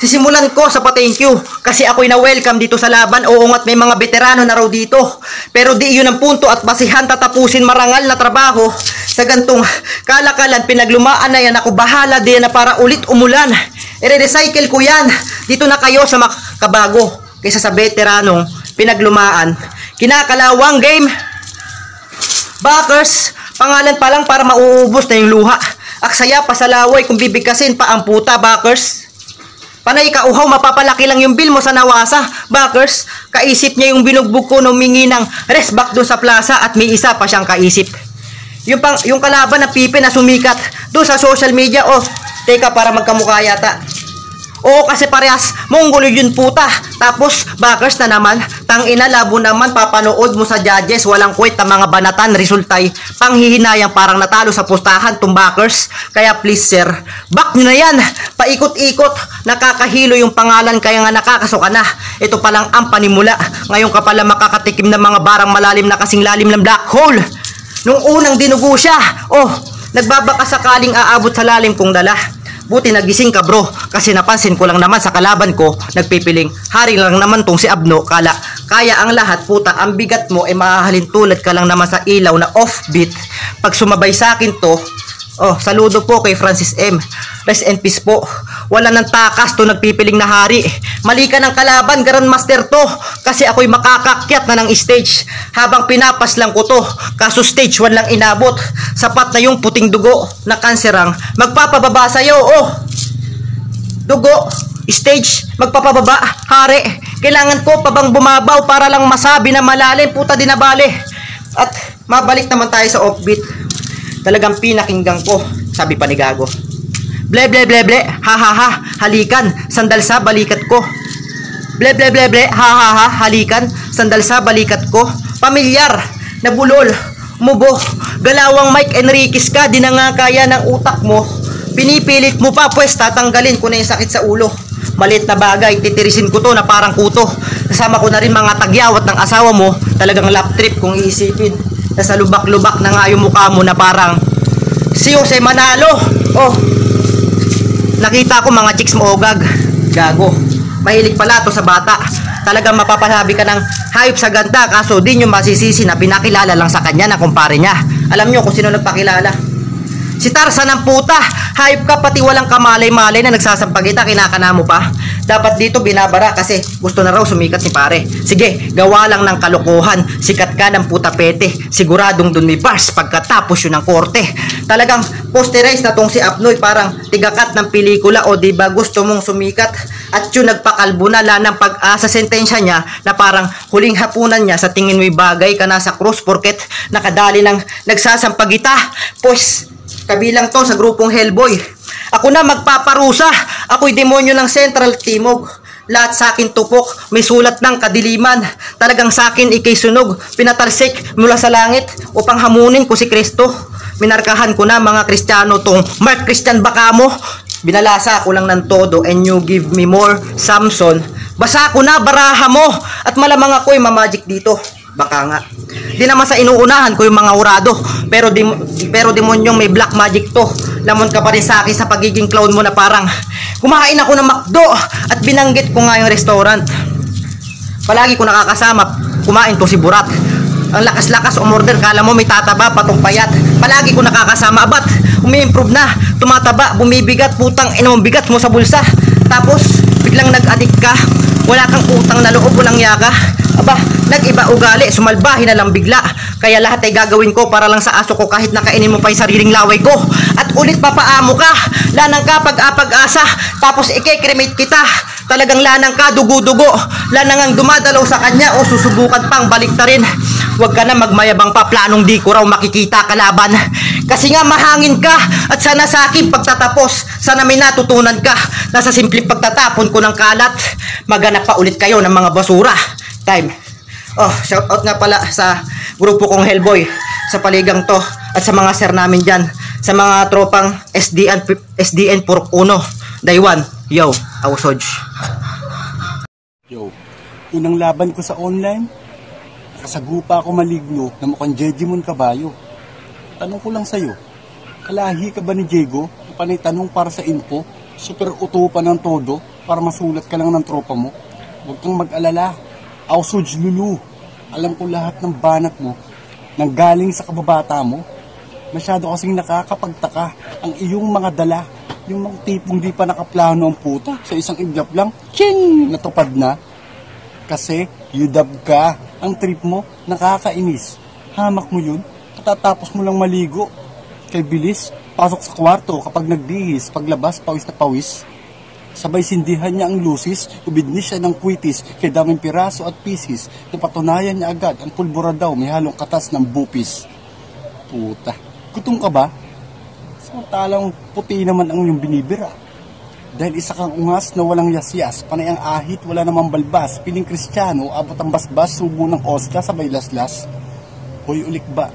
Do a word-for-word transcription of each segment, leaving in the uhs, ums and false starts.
Sisimulan ko sa pa-thank you kasi ako'y na-welcome dito sa laban. Oo nga't may mga veterano na raw dito. Pero di yun ang punto at basihan tatapusin marangal na trabaho. Sa gantong kalakalan, pinaglumaan na yan ako. Bahala din na para ulit umulan. I-recycle ko yan. Dito na kayo sa makabago kaysa sa veteranong pinaglumaan. Kinakalawang game. Bhackers, pangalan pa lang para mauubos na yung luha. Aksaya pasalaway kung bibigkasin pa ang puta, Bhackers. Panay ka uhaw, mapapalaki lang yung bill mo sa nawasa. Bhackers, kaisip niya yung binugbog ko nung mingi ng rest back doon sa plaza at may isa pa siyang kaisip. Yung, pang, yung kalaban na pipe na sumikat doon sa social media. Oh, teka, para magkamukha yata. Oo, kasi parehas mongol yun puta. Tapos, Bhackers na naman, tangina labo naman, papanood mo sa judges, walang kwet ang mga banatan, resultay, panghihinayang parang natalo sa pustahan, tung Bhackers. Kaya please sir, back nyo na yan, paikot-ikot, nakakahilo yung pangalan, kaya nga nakakasuka na. Ito palang ang panimula, ngayon ka pala makakatikim ng mga barang malalim na kasing lalim ng black hole. Nung unang dinugo siya, oh, nagbabaka sakaling aabot sa lalim kong dala. Buti nagising ka bro, kasi napansin ko lang naman sa kalaban ko, nagpipiling, hari lang naman tong si Abno, kala, kaya ang lahat puta, ang bigat mo ay mahahalin tulad ka lang naman sa ilaw na offbeat. Pag sumabay sa akin to, oh, saludo po kay Francis M. Rest in peace po. Wala nang takas to nagpipiling na hari. Mali ka ng kalaban, Grandmaster to. Kasi ako'y makakakyat na ng stage. Habang pinapas lang ko to. Kaso stage one lang inabot. Sapat na yung puting dugo na kanserang magpapababa sa'yo. Oh, dugo, stage, magpapababa, hari. Kailangan ko pa bang bumabaw para lang masabi na malalim, puta dinabali. At mabalik naman tayo sa offbeat. Talagang pinakinggan ko, sabi pa ni Gago. Ble ble ble ble, ha ha ha, halikan, sandal sa balikat ko. Ble ble ble ble, ha ha ha, halikan, sandal sa balikat ko. Pamilyar, nabulol, mubo, galawang Mike Enriquez ka, di na nga kaya ng utak mo. Pinipilit mo pa, pues tatanggalin ko na yung sakit sa ulo. Maliit na bagay, titirisin ko to na parang kuto. Kasama ko na rin mga tagyawat ng asawa mo, talagang lap trip kung iisipin. Nasa lubak-lubak na nga yung mukha mo na parang si Jose Manalo. Oh, nakita ko mga chicks mo ogag. Gago, mahilig pala to sa bata. Talagang mapapasabi ka ng hayop sa ganda. Kaso di nyo masisisi na pinakilala lang sa kanya na kumpare niya. Alam nyo kung sino nagpakilala? Si Tarzan ng puta. Hayop ka, pati walang kamalay-malay na nagsasampagita, kinakana mo pa. Dapat dito binabara kasi gusto na raw sumikat ni pare. Sige, gawa lang ng kalokohan. Sikat ka ng puta pete. Siguradong dun may bars pagkatapos yun ng korte. Talagang posterize na tong si Apnoy, parang tigakat ng pelikula. O diba gusto mong sumikat? At yun nagpakalbo na lanang pag-asa sentensya niya na parang huling hapunan niya sa tingin mo'y bagay ka na sa cross porket nakadali ng nagsasampagita. Pues kabilang to sa grupong Hellboy. Ako na magpaparusa. Ako'y demonyo ng Central Timog. Lahat sa akin tupok, may sulat ng kadiliman. Talagang sa akin ikay sunog. Pinatalsik mula sa langit upang hamunin ko si Kristo. Minarkahan ko na mga Kristiyano tong Mark Christian baka mo. Binalasa ko lang ng todo and you give me more Samson. Basa ko na baraha mo at malamang ako'y mamagic dito. Baka nga. Di naman sa inuunahan ko yung mga urado. Pero, dim pero demonyong may black magic to. Lamon ka pa rin sa akin sa pagiging clown mo na parang kumain ako ng McDo at binanggit ko nga yung restaurant. Palagi ko nakakasama, kumain to si Burat. Ang lakas-lakas umorder, kala mo may tataba, patong payat. Palagi ko nakakasama, abat, umi-improve na. Tumataba, bumibigat, putang inong bigat mo sa bulsa. Tapos, biglang nag-addict ka. Wala kang utang na loob, walang yaka. Aba, nag-iba ugali, sumalbahin na lang bigla. Kaya lahat ay gagawin ko para lang sa aso ko kahit nakainin mo pa yung sariling laway ko. At ulit papaamo ka, lanang ka pag-apag-asa, tapos ike-cremate kita. Talagang lanang ka, dugo-dugo. Lanang ang dumadalaw sa kanya o susubukan pang baliktarin. Huwag ka na magmayabang pa, planong di ko raw makikita kalaban. Kasi nga mahangin ka at sana sa akin pagtatapos, sana may natutunan ka na sa simpleng pagtatapon ko ng kalat, maganap pa ulit kayo ng mga basura. Time. Oh, shout out nga pala sa grupo kong Hellboy, sa paligang to, at sa mga sir namin dyan, sa mga tropang S D N, S D N Purok Uno, Daywan, yo, Auhsoj. Yo, unang laban ko sa online, nakasagupa ako maligno na mukhang Jejimon Kabayo. Tanong ko lang sa'yo, kalahi ka ba ni Diego? Panay tanong para sa info, super uto pa ng todo. para masulat ka lang ng tropa mo. Huwag kang mag-alala. Auhsoj, Lulu. Alam ko lahat ng banat mo nang galing sa kababata mo. Masyado kasing nakakapagtaka ang iyong mga dala. Yung mga tipong di pa nakaplano ang puta. Sa isang iglap lang, ching! Natupad na. Kasi, yudab ka. Ang trip mo, nakakainis. Hamak mo yun, katatapos mo lang maligo. Kay bilis, pasok sa kwarto kapag nagbihis, paglabas, pawis na pawis. Sabay sindihan niya ang lusis, ubidnis siya ng kwitis, kay daming piraso at pisis. Napatunayan niya agad, ang pulbura daw, may halong katas ng bupis. Puta, gutom ka ba? Samantalang puti naman ang iyong binibira. Dahil isa kang ungas na walang yasyas, panay ang ahit, wala namang balbas, piling kristyano, abot ang basbas, subo ng osya, sabay laslas. Hoy, ulik ba?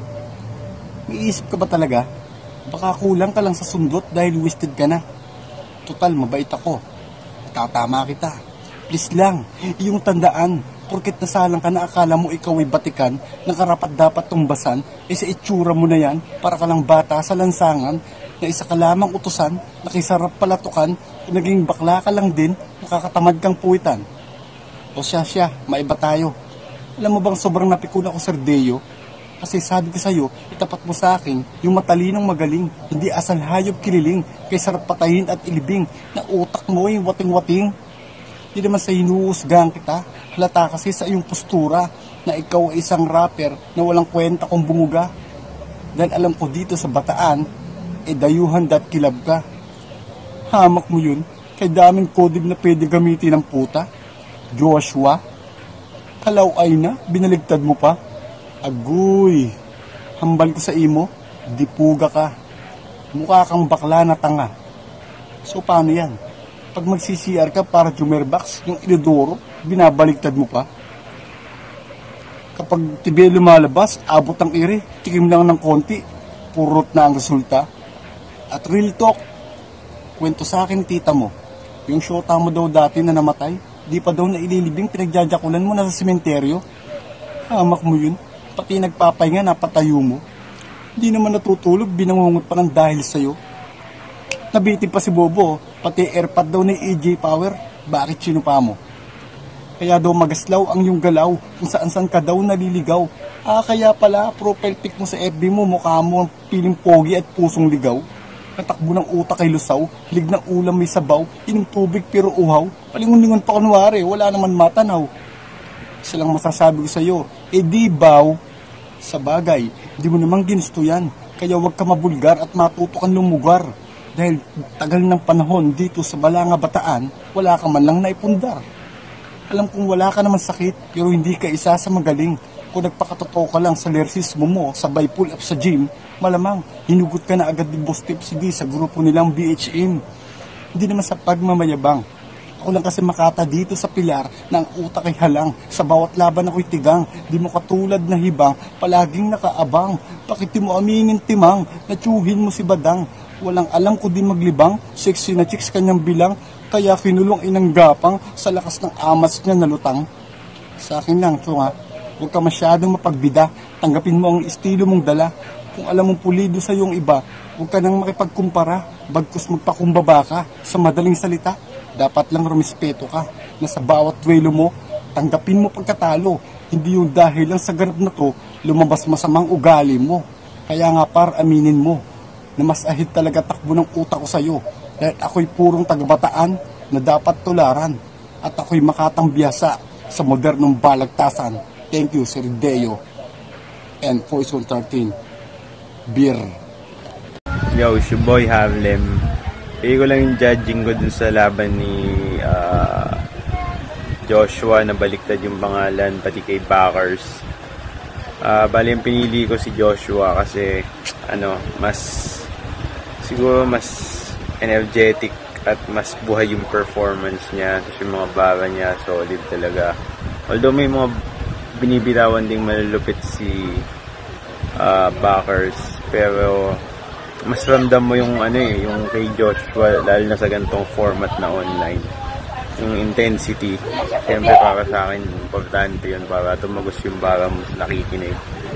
May isip ka ba talaga? Baka kulang ka lang sa sundot dahil wasted ka na. Total, mabait ako. Tatama kita. Please lang, iyong tandaan, porket nasalang ka na akala mo ikaw ay batikan, na karapat dapat tumbasan, eh sa itsura mo na yan, para ka lang bata sa lansangan, na isa ka lamang utusan, nakisarap palatukan, kung naging bakla ka lang din, nakakatamad kang puwitan. O siya siya, maiba tayo. Alam mo bang sobrang napikula ko, Sir Deo? Kasi sabi ko sa'yo, itapat mo sa akin yung matalinong magaling, hindi asal hayop kililing, kay sarap patayin at ilibing, na utak mo ay wating-wating. Hindi naman sa hinuhusgahan kita, halata kasi sa iyong postura, na ikaw ay isang rapper na walang kwenta kung bunguga. Dahil alam ko dito sa Bataan, eh dayuhan dat kilab ka. Hamak mo yun, kay daming kodib na pwede gamitin ng puta. Joshua, kalaw ay na, binaligtad mo pa. Agoy, hambal ko sa imo, dipuga ka. Mukha kang bakla na tanga. So paano yan? Pag mag-C C R ka para jumerbox, yung inodoro, binabaligtad mo pa. Kapag tibi lumalabas, abot ang ire, tikim lang ng konti, purot na ang resulta. At real talk, kwento sa akin tita mo, yung shota mo daw dati na namatay, di pa daw na ililibing, pinagjajakulan mo na sa sementeryo. Hamak mo yun. Pati nagpapahinga, napatayo mo. Hindi naman natutulog, binangungot pa ng dahil sa'yo. Nabitin pa si Bobo, pati airpod daw ni A J Power. Bakit sinupa mo? Kaya daw magaslaw ang iyong galaw, kung saan-saan ka daw naliligaw. Ah, kaya pala, profile pic mo sa F B mo, mukha mo ang piling pogi at pusong ligaw. Natakbo ng utak kay lusaw, hilig ng ulam may sabaw, ining tubig pero uhaw. Palingon-lingon pa kunwari, wala naman matanaw. Isa lang masasabi ko sa'yo, eh di baw. Sa bagay, hindi mo namang ginusto yan. Kaya huwag ka mabulgar at matuto kang lumugar. Dahil tagal ng panahon dito sa Balanga Bataan, wala ka man lang naipundar. Alam kong wala ka naman sakit, pero hindi ka isa sa magaling. Kung nagpakatotoo ka lang sa lersismo mo, sabay pull up sa gym, malamang hinugot ka na agad ni Boss Tip C D sa grupo nilang B H M. Hindi naman sa pagmamayabang. Ako lang kasi makata dito sa pilar na ang utak ay halang. Sa bawat laban ako'y tigang. Di mo katulad na hibang, palaging nakaabang. Bakit di mo aminin timang, natsuhin mo si Badang. Walang alam ko di maglibang, sexy na chicks kanyang bilang. Kaya kinulong inang gapang sa lakas ng amas niya na lutang. Sa akin lang, tsunga, huwag ka masyadong mapagbida. Tanggapin mo ang estilo mong dala. Kung alam mong pulido sa iyong iba, huwag ka nang makipagkumpara. Bagkus magpakumbaba ka sa madaling salita. Dapat lang rumispeto ka na sa bawat duelo mo, tanggapin mo pagkatalo. Hindi yung dahil lang sa ganap na to, lumabas masamang ugali mo. Kaya nga par aminin mo, na mas ahid talaga takbo ng utak ko sa'yo. Dahil ako'y purong taga-Bataan na dapat tularan. At ako'y makatang biyasa sa modernong balagtasan. Thank you, Sir Deo. And Voice one thirteen. Beer. Yo, it's your boy Harlem. Pili ko lang yung judging ko dun sa laban ni uh, Joshua na baliktad yung pangalan pati kay Bhackers. Uh, bali yung pinili ko si Joshua kasi ano, mas siguro mas energetic at mas buhay yung performance niya. Tapos yung mga bara niya solid talaga. Although may mga binibitawan ding malulupit si uh, Bhackers, pero mas ramdam mo yung ano eh, yung kay Joshua, lalo na sa ganitong format na online, yung intensity. Siyempre para sa akin importante yun para tumagos yung bara mo sa nakikinig.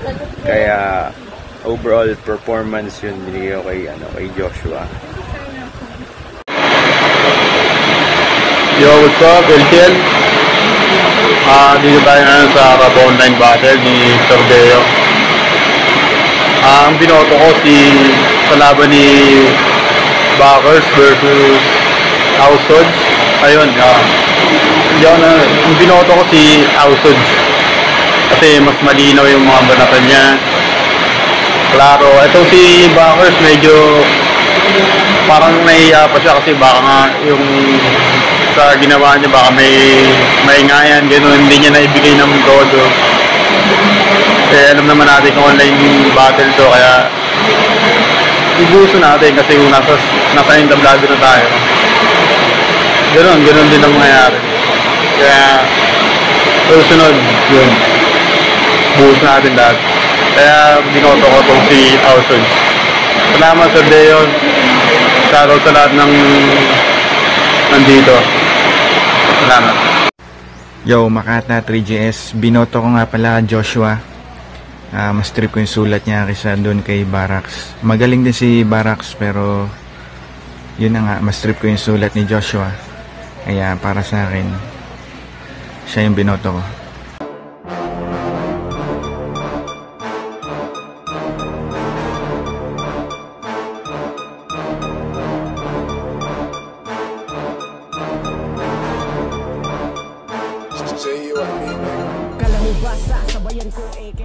Kaya overall performance yun binigay ko kay, ano, kay Joshua. Yo, what's up, L T L? Ah, dito tayo ngayon sa Rap Online Battle ni Sordeo. Ah, ang binoto ko si sa laban ni Bhackers versus Auhsoj. Ayun, ah, hindi ako na, ang binoto ko si Auhsoj. Kasi mas malinaw yung mga banatan niya. Klaro. Ito si Bhackers medyo parang nahiya pa siya kasi baka nga yung sa ginawa niya baka may maingayan, gano'n, hindi niya naibigay ng todo. Eh, alam naman natin kung online battle to, kaya igusto natin kasi yung nasa, nasa entablado na tayo. Gano'n, gano'n din ang mangyayari. Kaya, susunod, yun, buhos natin lahat. Kaya, binoto ko itong si Auhsoj. Salamat, Sir Deon. Shoutout sa lahat ng nandito. Salamat. Yo, Makata three G S. Binoto ko nga pala Joshua. Uh, mas trip ko yung sulat niya kaysa doon kay Bhackers. Magaling din si Bhackers pero yun na nga, mas trip ko yung sulat ni Joshua. Kaya para sa akin, siya yung binoto ko. Kala mo ba sa sabayan ko eh